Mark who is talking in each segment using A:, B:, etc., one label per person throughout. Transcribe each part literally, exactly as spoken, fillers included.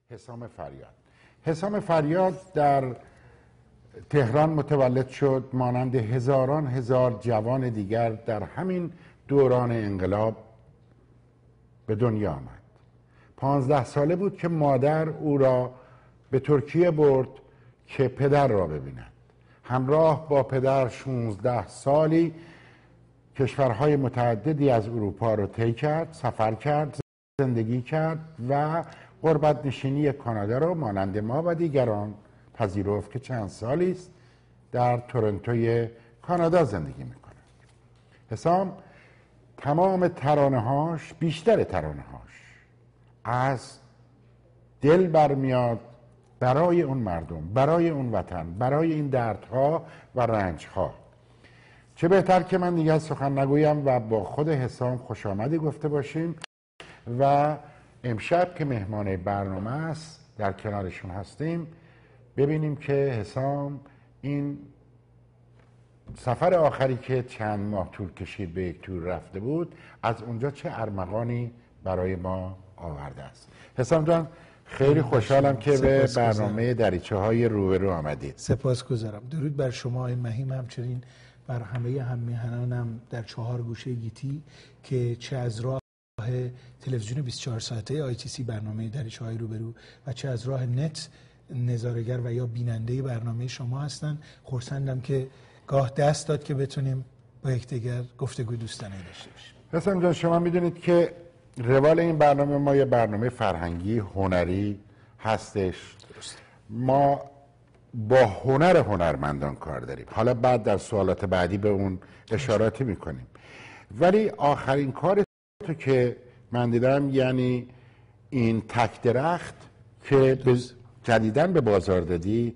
A: حسام فریاد. حسام فریاد در تهران متولد شد، مانند هزاران هزار جوان دیگر در همین دوران انقلاب به دنیا آمد. پانزده ساله بود که مادر او را به ترکیه برد که پدر را ببیند. همراه با پدر شانزده سالی کشورهای متعددی از اروپا را طی کرد، سفر کرد، زندگی کرد و غربت نشینی کانادا را مانند ما و دیگران پذیرفت که چند سالی است در تورنتوی کانادا زندگی میکنه. حسام تمام ترانه‌هاش، بیشتر ترانه‌هاش از دل برمیاد برای اون مردم، برای اون وطن، برای این دردها و رنجها. چه بهتر که من دیگه سخن نگویم و با خود حسام خوش آمدی گفته باشیم و امشب که مهمان برنامه است در کنارشون هستیم ببینیم که حسام این سفر آخری که چند ماه طول کشید به یک تور رفته بود از اونجا چه ارمغانی برای ما آورده است. حسام جان خیلی خوشحالم که به برنامه دریچه های روبرو آمدید.
B: سپاسگزارم. درود بر شما آقای مهیم، همچنین بر همه هممیهنانم در چهار گوشه گیتی که چه از راه تلویزیون بیست و چهار ساعته آی تی سی برنامه دریچه های روبرو و چه از راه نت نظاره‌گر و یا بیننده برنامه شما هستن. خرسندم که گاه دست داد که بتونیم با یکدیگر گفتگو دوستانه داشته باشیم.
A: حسام جان شما میدونید که روال این برنامه ما یه برنامه فرهنگی هنری هستش.
B: درست.
A: ما با هنر هنرمندان کار داریم. حالا بعد در سوالات بعدی به اون اشاراتی میکنیم. ولی آخرین کار تو که من دیدم یعنی این تک درخت که جدیداً به بازار دادی،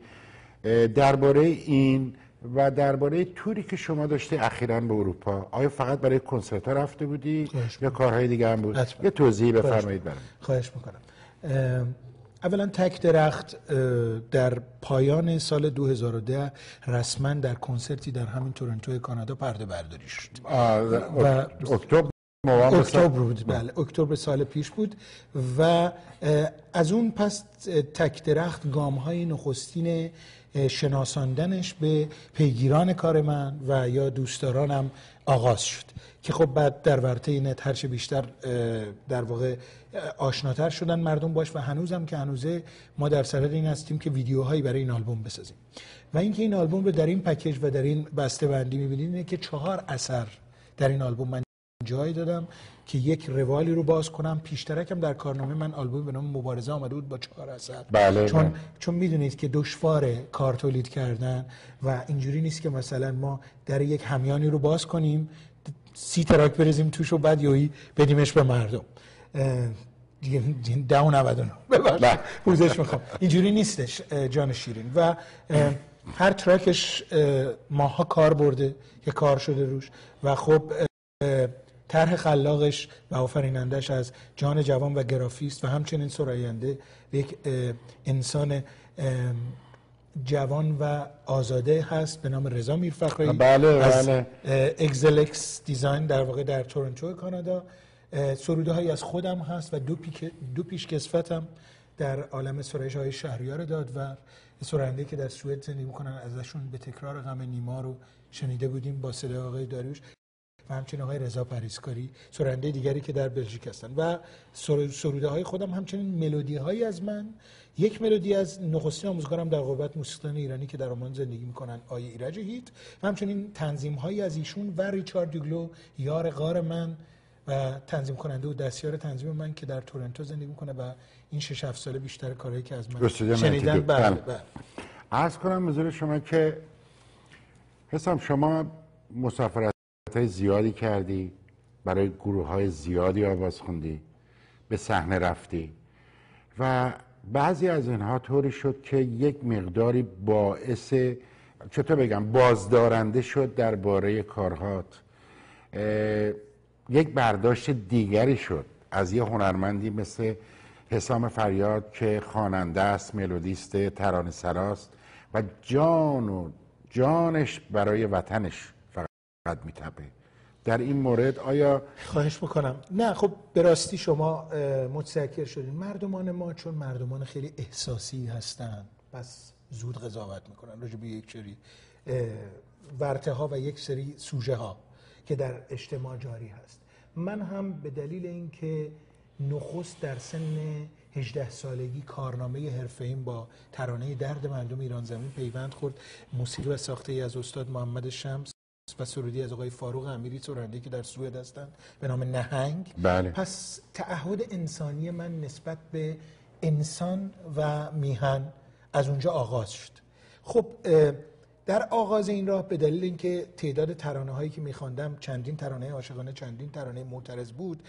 A: درباره این و درباره توری که شما داشتی اخیراً به اروپا، آیا فقط برای کنسرت ها رفته بودی یا کارهای دیگه هم بود؟
B: حتما.
A: یه توضیح بفرمایید برام.
B: خواهش میکنم. اولا تک درخت در پایان سال دو هزار و ده رسما در کنسرتی در همین تورنتو کانادا پرده برداری شد.
A: و اکتبر
B: اکتبر بود، بله اکتبر سال پیش بود و از اون پس تک درخت گام های نخستین شناساندنش به پیگیران کار من و یا دوستدارانم آغاز شد که خب بعد در ورطه نت هرچه بیشتر در واقع آشناتر شدن مردم باش و هنوزم که هنوزه ما در صدد این هستیم که ویدیوهایی برای این آلبوم بسازیم و اینکه این آلبوم رو در این پکیج و در این بسته بندی می‌بینید اینه که چهار اثر در این آلبوم من جای دادم که یک روالی رو باز کنم. پیشترکم در کارنامه من آلبوم به نام مبارزه آمده بود با چهار اثر.
A: بله
B: چون
A: بله.
B: چون میدونید که دشواره کار تولید کردن و اینجوری نیست که مثلا ما در یک همیانی رو باز کنیم سی تراک بریزیم توش و بعد یویی بدیمش به مردم. دیگه ده و نود و نه ببخشید پوزش میخوام، اینجوری نیستش جان شیرین و هر ترکش ماها کار برده که کار شده روش و خب طرح خلاقش و آفرینندش از جان جوان و گرافیست و همچنین سراینده یک انسان جوان و آزاده هست به نام رضا میرفخرایی.
A: بله
B: از
A: بله.
B: اگزلکس دیزاین در واقع در تورنتو کانادا. سروده هایی از خودم هست و دو, پیک دو پیشکسوتم در عالم سرایش های شهریار داد و سراینده که در سوئد زندگی میکنن ازشون به تکرار غم نیما رو شنیده بودیم با صدای آقای داریوش و همچنین آقای رضا پریسکاری، سراینده دیگری که در بلژیک هستن و سروده های خودم همچنین ملودی هایی از من. یک ملودی از نخستین آموزگارم در قربت موسیقیان ایرانی که در عمان زندگی میکنن آیه ایرج هیت و همچنین تنظیم هایی از ایشون و ریچارد دوگلو یار غار من و تنظیم کننده و دستیار تنظیم من که در تورنتو زندگی میکنه و این شش هفت ساله بیشتر کارهایی که از من شنیدن. بله بله.
A: عرض کنم حضور شما که حسام شما مسافرت های زیادی کردی، برای گروه های زیادی آواز خوندی، به صحنه رفتی و بعضی از اینها طوری شد که یک مقداری باعث چطور بگم بازدارنده شد درباره کارهات، یک برداشت دیگری شد از یه هنرمندی مثل حسام فریاد که خواننده است، ملودیست، ترانه سراست و جان و جانش برای وطنش فقط میتپه در این مورد آیا
B: خواهش میکنم. نه خب به راستی شما متذکر شدین مردمان ما چون مردمان خیلی احساسی هستن پس زود قضاوت میکنن راجع به یک سری ورطه ها و یک سری سوژه ها که در اجتماع جاری هست. من هم به دلیل اینکه نخست در سن هجده سالگی کارنامه حرفه‌ایم با ترانه درد مردم ایران زمین پیوند خورد، موسیقی و ساخته ای از استاد محمد شمس و سرودی از آقای فاروق امیری سرانده که در سوئد هستند به نام نهنگ.
A: بله.
B: پس تعهد انسانی من نسبت به انسان و میهن از اونجا آغاز شد. خب در آغاز این راه به دلیل اینکه تعداد ترانه هایی که میخواندم چندین ترانه عاشقانه چندین ترانه معترض بود،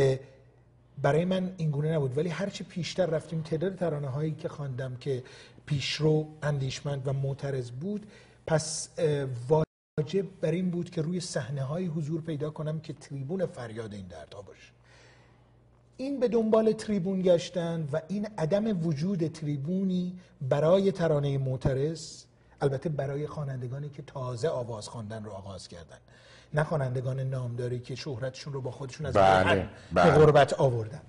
B: برای من این گونه نبود، ولی هرچی پیشتر رفتیم تعداد ترانه هایی که خواندم که پیشرو، اندیشمند و معترض بود، پس واجب بر این بود که روی صحنه های حضور پیدا کنم که تریبون فریاد این دردها باشه. این به دنبال تریبون گشتن و این عدم وجود تریبونی برای ترانه معترض، البته برای خوانندگانی که تازه آواز خواندن رو آغاز کردن، نه خوانندگان نامداری که شهرتشون رو با خودشون از
A: بله،
B: به غربت آوردن.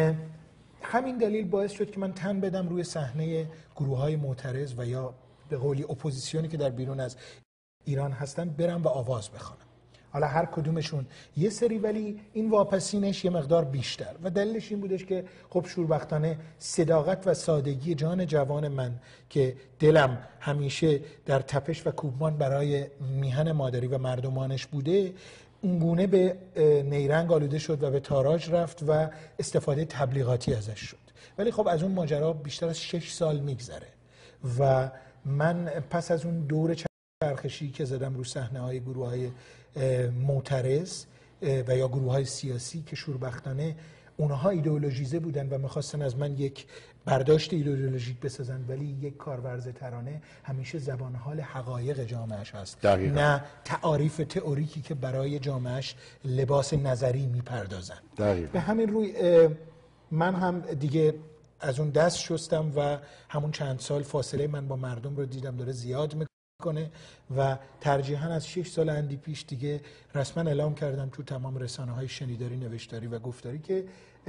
B: همین دلیل باعث شد که من تن بدم روی صحنه گروه‌های معترض و یا به قولی اپوزیسیونی که در بیرون از ایران هستن برم و آواز بخوانم. حالا هر کدومشون یه سری، ولی این واپسینش یه مقدار بیشتر و دلیلش این بودش که خب شوربختانه صداقت و سادگی جان جوان من که دلم همیشه در تپش و کوبمان برای میهن مادری و مردمانش بوده اونگونه به نیرنگ آلوده شد و به تاراج رفت و استفاده تبلیغاتی ازش شد. ولی خب از اون ماجرا بیشتر از شش سال میگذره و من پس از اون دور چرخشی که زدم رو صحنه های گروه های معترض و یا گروه های سیاسی که شوربختانه اونها ایدئولوژیزه بودن و میخواستن از من یک برداشت ایدئولوژیک بسازن، ولی یک کارورز ترانه همیشه زبان حال حقایق جامعهش هست،
A: دقیقا.
B: نه تعاریف تئوریکی که برای جامعهش لباس نظری میپردازن.
A: دقیقا.
B: به همین روی من هم دیگه از اون دست شستم و همون چند سال فاصله من با مردم رو دیدم داره زیاد میکنه کنه و ترجیحاً از شش سال اندی پیش دیگه رسما اعلام کردم تو تمام رسانه‌های شنیداری، نوشتاری و گفتاری که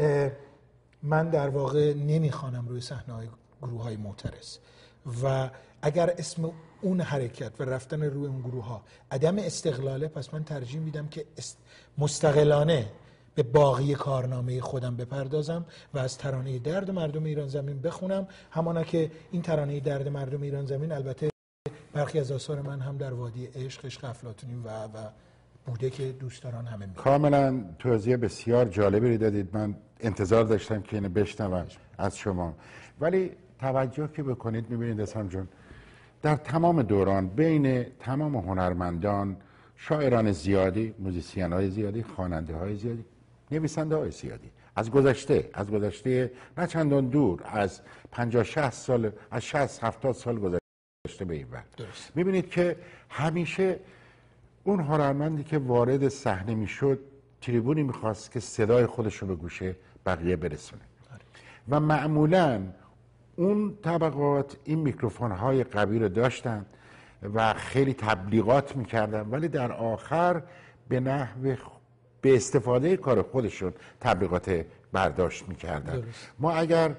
B: من در واقع نمیخوانم روی صحنه‌های گروه‌های معترض و اگر اسم اون حرکت و رفتن روی اون گروه‌ها عدم استقلاله، پس من ترجیح میدم که مستقلانه به باقی کارنامه خودم بپردازم و از ترانه درد مردم ایران زمین بخونم، همانا که این ترانه درد مردم ایران زمین البته برخی از آثار من هم در وادی عشق، عشق افلاطونی و و بوده که دوستداران همه می‌دونن.
A: کاملا توضیح بسیار جالبی رو دادید. من انتظار داشتم که اینو بشنوم از شما، ولی توجه که بکنید می‌بینید اسلام جون در تمام دوران بین تمام هنرمندان، شاعران زیادی، موزیسین‌های زیادی، خواننده‌های زیادی، نویسنده‌های زیادی از گذشته از گذشته نه چندان دور، از پنجاه شصت سال، از شصت هفتاد سال گذشته به این وقت میبینید که همیشه اون هنرمندی که وارد صحنه میشد تریبونی میخواست که صدای خودش رو به گوشه بقیه برسونه و معمولا اون طبقات این میکروفون های قوی رو داشتن و خیلی تبلیغات میکردن، ولی در آخر به نحو به استفاده کار خودشون تبلیغات برداشت میکردن. ما اگر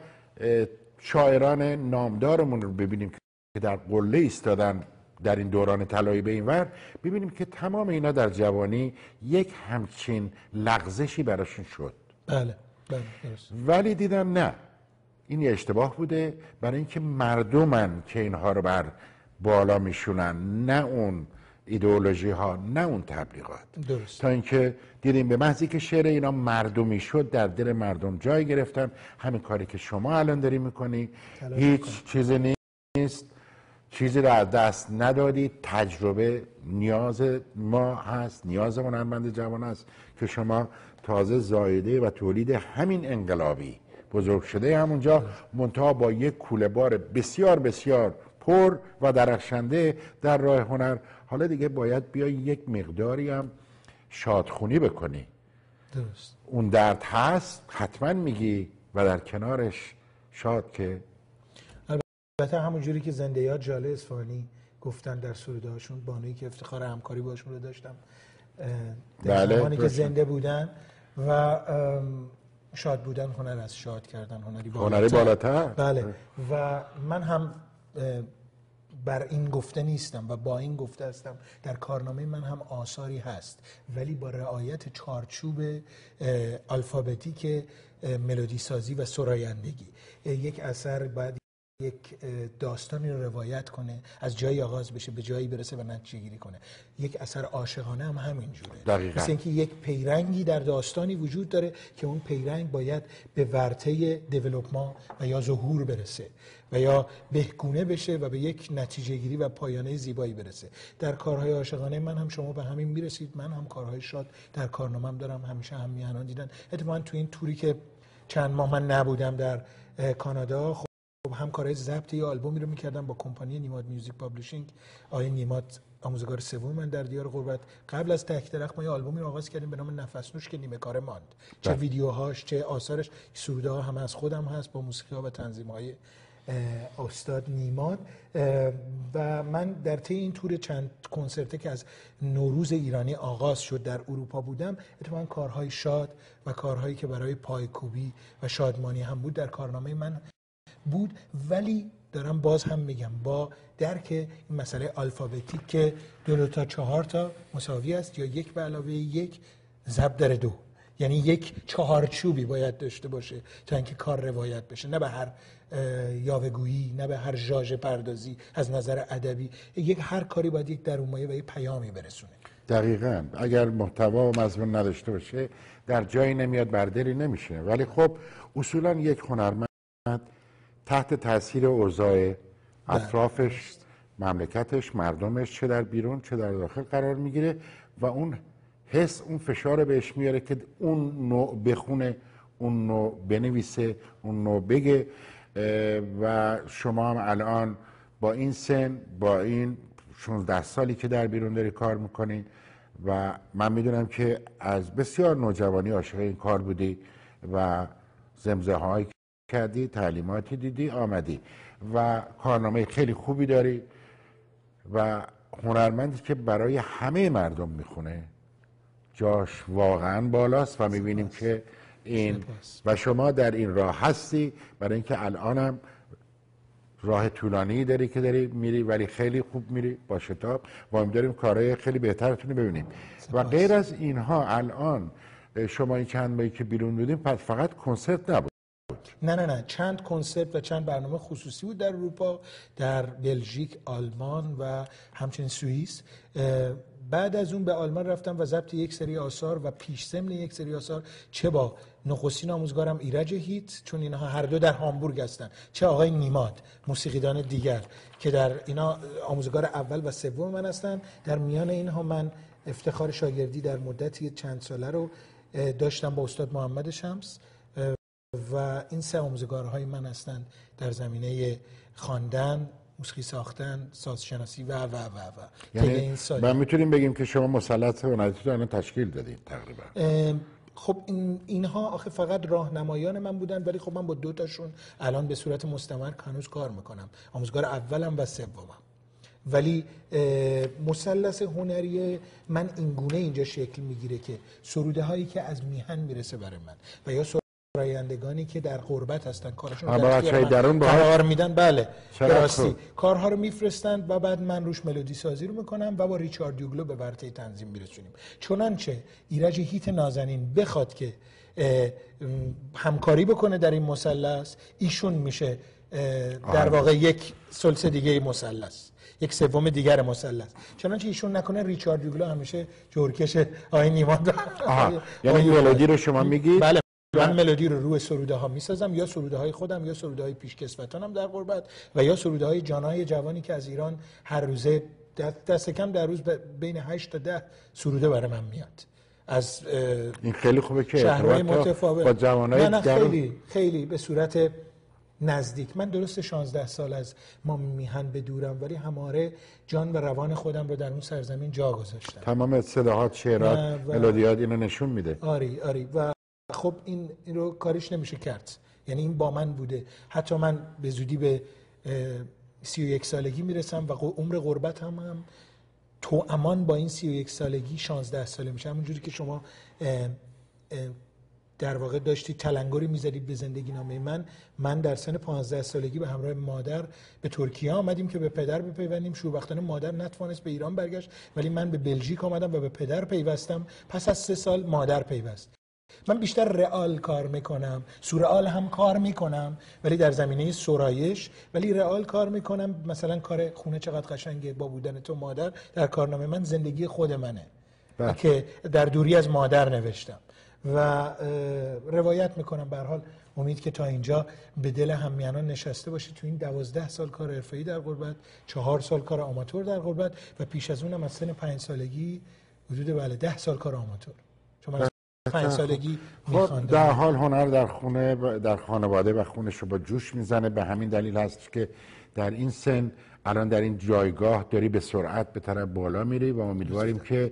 A: شاعران نامدارمون رو ببینیم که در قله ایستادن در این دوران طلایی به این ور، ببینیم که تمام اینا در جوانی یک همچین لغزشی براشون شد.
B: بله بله درست.
A: ولی دیدن نه، این یه اشتباه بوده، برای اینکه مردمن که اینها رو بر بالا میشونن، نه اون ایدئولوژی ها، نه اون تبلیغات.
B: درست.
A: تا اینکه دیدیم به محضی که شعر اینا مردمی شد در دل مردم جای گرفتن. همین کاری که شما الان داری میکنی هیچ چیزی نیست، چیزی رو از دست ندادی. تجربه نیاز ما هست، نیاز هنرمند جوان است که شما تازه زایده و تولید همین انقلابی بزرگ شده همونجا، منتها با یک کوله بار بسیار بسیار پر و درخشنده در راه هنر. حالا دیگه باید بیای یک مقداری هم شادخونی بکنی.
B: درست.
A: اون درد هست حتما میگی و در کنارش شاد که
B: البته همون جوری که زنده یاد جاله اصفهانی گفتن در سروده‌هاشون، بانویی که افتخار همکاری باشون رو داشتم، در
A: بله،
B: زمانی که
A: درسته.
B: زنده بودن و ام، شاد بودن هنر از شاد کردن هنری بالاتر.
A: هنری بالاتر.
B: بله و من هم اه، بر این گفته نیستم و با این گفته هستم در کارنامه من هم آثاری هست ولی با رعایت چارچوب اه، آلفابتیک اه، ملودی سازی و سرایندگی. اه، یک اثر باید یک اه، داستانی رو روایت کنه، از جایی آغاز بشه به جایی برسه و نتیجه گیری کنه. یک اثر عاشقانه هم همینجوره.
A: دقیقاً.
B: مثل اینکه یک پیرنگی در داستانی وجود داره که اون پیرنگ باید به ورطه دیولپمان و یا ظهور برسه و یا بهگونه بشه و به یک نتیجه گیری و پایانه زیبایی برسه. در کارهای عاشقانه من هم شما به همین میرسید، من هم کارهای شاد در کارنامه‌ام دارم، همیشه هم میهنان دیدن. اتفاقاً تو این توری که چند ماه من نبودم در اه، کانادا، خب هم کارهای ضبط یه آلبومی رو میکردم با کمپانی نیماد میوزیک پابلیشینگ. آقای نیماد آموزگار سوم من در دیار غربت. قبل از تک درخت ما یه آلبومی رو آغاز کردیم به نام نفس نوش که نیمه کاره ماند. چه ویدیوهاش چه آثارش، سروده ها هم از خودم هست با موسیقی ها و تنظیم های استاد نیماد. و من در طی این تور چند کنسرته که از نوروز ایرانی آغاز شد در اروپا بودم، اتفاقا کارهای شاد و کارهایی که برای پایکوبی و شادمانی هم بود در کارنامه من بود. ولی دارم باز هم میگم با درک این مسئله آلفابتیک که دو, دو تا چهار تا مساوی است یا یک به علاوه یک ضرب در دو، یعنی یک چهارچوبی باید داشته باشه تا اینکه کار روایت بشه، نه به هر یاوه‌گویی، نه به هر ژاژ پردازی از نظر ادبی. یک هر کاری باید یک درونمایه و یک پیامی برسونه.
A: دقیقاً. اگر محتوا و مضمون نداشته باشه در جایی نمیاد، برداری نمیشه. ولی خب اصولا یک هنرمند تحت تاثیر اوضاع اطرافش، مملکتش، مردمش، چه در بیرون چه در داخل قرار میگیره و اون حس اون فشار بهش میاره که اون نوع بخونه، اون نوع بنویسه، اون نوع بگه. و شما هم الان با این سن، با این شانزده سالی که در بیرون داری کار میکنین و من میدونم که از بسیار نوجوانی عاشق این کار بودی و زمزمه هایی کردی، تعلیماتی دیدی، آمدی و کارنامه خیلی خوبی داری و هنرمندی که برای همه مردم میخونه، جاش واقعا بالاست و میبینیم که این و شما در این راه هستی، برای اینکه الانم راه طولانی داری که داری میری ولی خیلی خوب میری با شتاب و امیدواریم کارهای خیلی بهترتون ببینیم. و غیر از اینها الان شما این چند ماهی که بیرون بودیم فقط کنسرت نبود؟
B: نه نه نه چند کنسرت و چند برنامه خصوصی بود در اروپا، در بلژیک، آلمان و همچنین سوئیس. بعد از اون به آلمان رفتم و ضبط یک سری آثار و پیش ضمن یک سری آثار، چه با نخستین آموزگارم ایرج هیت، چون اینها هر دو در هامبورگ هستن، چه آقای نیماد موسیقیدان دیگر که در اینا آموزگار اول و سوم من هستن. در میان اینها من افتخار شاگردی در مدتی چند ساله رو داشتم با استاد محمد شمس و این سه آموزگارهای من هستند در زمینه خواندن، موسیقی ساختن، سازشناسی و و و و
A: یعنی
B: این سال
A: ما میتونیم بگیم که شما مسلط هنریتون رو تشکیل دادید تقریبا.
B: خب این اینها آخه فقط راهنمایان من بودن، ولی خب من با دو تاشون الان به صورت مستمر هنوز کار میکنم، آموزگار اولم و سومم. ولی مثلث هنری من این گونه اینجا شکل میگیره که سروده هایی که از میهن میرسه برای من و یا سرایندگانی که در غربت هستن کارشون رو در اختیار من قرار میدن. بله راستی کارها رو میفرستند و بعد من روش ملودی سازی رو میکنم و با ریچارد دیوگلو به ورطه تنظیم میرسونیم. چنانچه ایرج هیت نازنین بخواد که همکاری بکنه در این مثلث، ایشون میشه در واقع یک ثلث دیگه مثلث، یک سوم دیگر مثلث. چنانچه ایشون نکنه ریچارد دیوگلو همیشه جورکش آقای نیماد.
A: یعنی ملودی رو شما میگید؟
B: بله من ملودی رو روی سروده ها میسازم، یا سروده های خودم یا سروده های پیشکسوتانم در غربت و یا سروده های جانای جوانی که از ایران هر روزه دست کم در روز بین هشت تا ده سروده برای من میاد از
A: این خیلی خوبه که
B: شهرهای متفاوت
A: با جوانای
B: نه نه خیلی خیلی به صورت نزدیک. من درست شانزده سال از ما میهن به دورم، ولی هماره جان و روان خودم رو در اون سرزمین جا گذاشتم.
A: تمام صداهات، شعرات، و... ملودیات اینو نشون میده.
B: آری آری و خب این این رو کاریش نمیشه کرد، یعنی این با من بوده. حتی من به زودی به سی و یک سالگی میرسم و عمر غربت هم, هم توامان با این سی و یک سالگی شانزده ساله میشه. همونجوری که شما اه اه در واقع داشتی تلنگری میزدید به زندگی نامه من من در سن پانزده سالگی به همراه مادر به ترکیه آمدیم که به پدر بپیوندیم. شوربختانه مادر نتوانست به ایران برگشت، ولی من به بلژیک آمدم و به پدر پیوستم. پس از سه سال مادر پیوست. من بیشتر رئال کار میکنم، سورئال هم کار میکنم ولی در زمینه سرایش، ولی رئال کار میکنم. مثلا کار خونه چقدر قشنگه با بودن تو مادر در کارنامه من زندگی خود منه بله. که در دوری از مادر نوشتم و روایت میکنم. به هر حال امید که تا اینجا به دل هممیانان نشسته باشه. تو این دوازده سال کار حرفه‌ای در غربت، چهار سال کار آماتور در غربت و پیش از اونم از سن پنج سالگی حدود بله ده سال کار آماتور. چون من پنج سالگی
A: خب در حال هنر در خونه در خانواده و خونش رو با جوش میزنه. به همین دلیل هست که در این سن الان در این جایگاه داری به سرعت به طرف بالا میری و امیدواریم که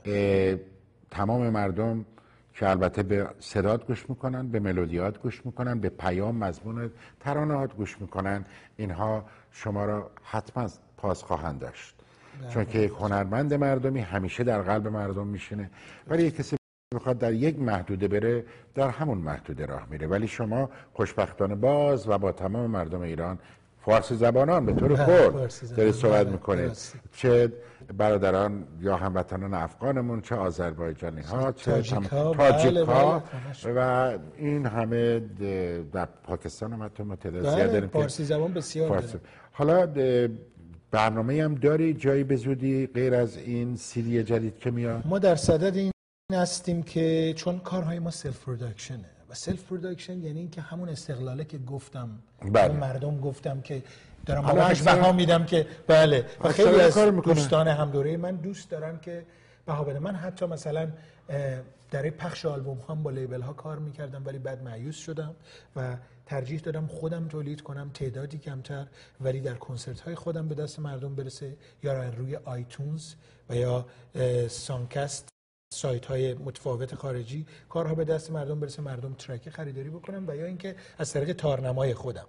A: تمام مردم که البته به صدات گوش میکنن، به ملودیات گوش میکنن، به پیام مضمون ترانه‌هات گوش میکنن، اینها شما را حتما پاس خواهند داشت. چون که یک هنرمند مردمی همیشه در قلب مردم میشینه، ولی یک کسی میخواد در یک محدوده بره در همون محدوده راه میره. ولی شما خوشبختانه باز و با تمام مردم ایران فارسی زبانان به طور خرد دارید صحبت میکنید، چه برادران یا هموطنان افغانمون، چه آذربایجانی ها، چه تاجیک ها, تاجیک ها و این همه در پاکستان هم حتی ما تعداد زیاد داریم
B: فارسی زبان بسیار فارسی.
A: حالا برنامه هم داری جایی به زودی غیر از این سیدی جدید که میاد؟
B: ما در صدد این هستیم که چون کارهای ما سلف پروداکشنه و سلف پروداکشن یعنی این که همون استقلاله که گفتم بله. مردم گفتم که دارم بهش بها میدم که بله و خیلی از دوستان هم دوره من دوست دارن که بها بدم. من حتی مثلا در پخش آلبوم هم با لیبل ها کار میکردم ولی بعد مایوس شدم و ترجیح دادم خودم تولید کنم، تعدادی کمتر ولی در کنسرت های خودم به دست مردم برسه، یا روی آیتونز و یا سانکست سایت های متفاوت خارجی کارها به دست مردم برسه، مردم ترک خریداری بکنم، و یا اینکه از طریق تارنمای خودم.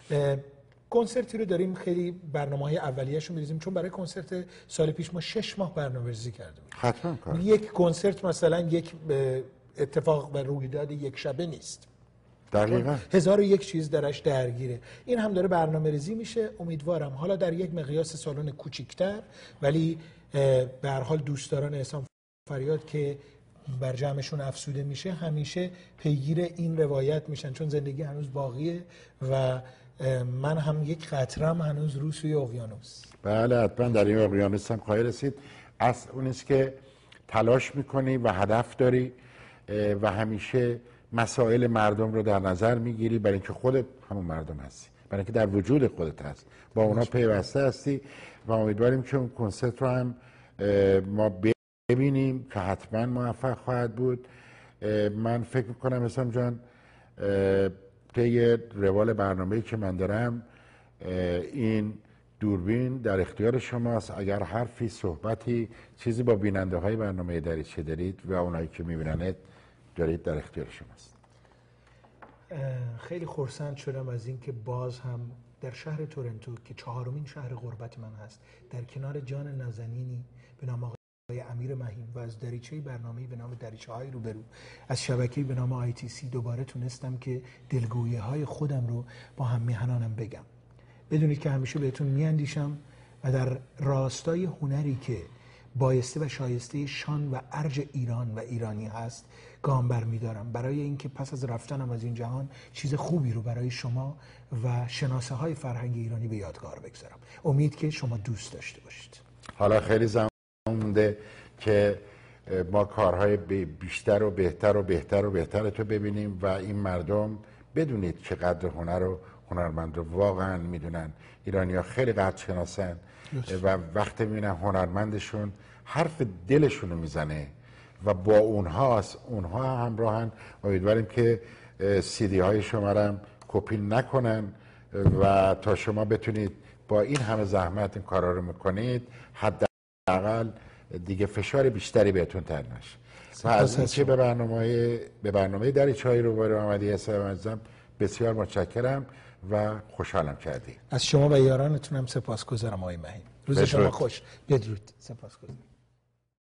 B: کنسرتی رو داریم خیلی برنامه‌های اولیه‌اش رو می‌ریزیم، چون برای کنسرت سال پیش ما شش ماه برنامه‌ریزی کردیم.
A: حتما کار.
B: یک کنسرت مثلا یک اتفاق و رویداد یک شبه نیست.
A: دقیقاً.
B: هزار و یک چیز درش درگیره. این هم داره برنامه‌ریزی میشه. امیدوارم حالا در یک مقیاس سالن کوچیک‌تر، ولی به هر حال دوستداران احسان فریاد که بر جمعشون افسوده میشه همیشه پیگیر این روایت میشن، چون زندگی هنوز باقیه و من هم یک قطرم هنوز رو سوی اقیانوس.
A: بله حتما در این اقیانوس هم خواهی رسید. اصل اون است که تلاش میکنی و هدف داری و همیشه مسائل مردم رو در نظر میگیری، برای اینکه خودت همون مردم هستی، برای اینکه در وجود خودت هست، با اونا پیوسته هستی و امیدواریم که اون کنسرت رو هم ما ببینیم که حتما موفق خواهد بود. من فکر میکنم اسلام جان طی روال برنامه‌ای که من دارم این دوربین در اختیار شماست. اگر حرفی، صحبتی، چیزی با بیننده های برنامه دریچه دارید و اونایی که میبیننت دارید، در اختیار شماست.
B: خیلی خرسند شدم از اینکه باز هم در شهر تورنتو که چهارمین شهر غربت من هست، در کنار جان نازنینی به نام آقای امیر مهین و از دریچه برنامه‌ای به نام دریچه های روبرو از شبکه‌ای به نام آی تی سی دوباره تونستم که دلگویی های خودم رو با هم میهنانم بگم. بدونید که همیشه بهتون میاندیشم و در راستای هنری که بایسته و شایسته شان و ارج ایران و ایرانی هست گام برمی‌دارم، برای اینکه پس از رفتنم از این جهان چیز خوبی رو برای شما و شناسه های فرهنگ ایرانی به یادگار بگذارم. امید که شما دوست داشته باشید.
A: حالا خیلی زمان مونده که ما کارهای بیشتر و بهتر و بهتر و بهتر تو ببینیم و این مردم بدونید که قدر هنر و هنرمند رو واقعا میدونن. ایرانی‌ها خیلی قدر شناسن و وقتی میبینن هنرمندشون حرف دلشون رو میزنه و با اونهاست، اونها همراهن. امیدواریم که سیدی های شما رو هم کپی نکنن و تا شما بتونید با این همه زحمت این کارا رو میکنید حداقل دیگه فشار بیشتری بهتون تر نشه. و از اینکه به برنامه به برنامه دریچه‌های روبرو آمدی اسلام عزیزم بسیار متشکرم و خوشحالم کردی.
B: از شما و یارانتونم سپاسگزارم آقای مهین. روز شما
A: بدرود.
B: خوش. بدرود. سپاسگزارم.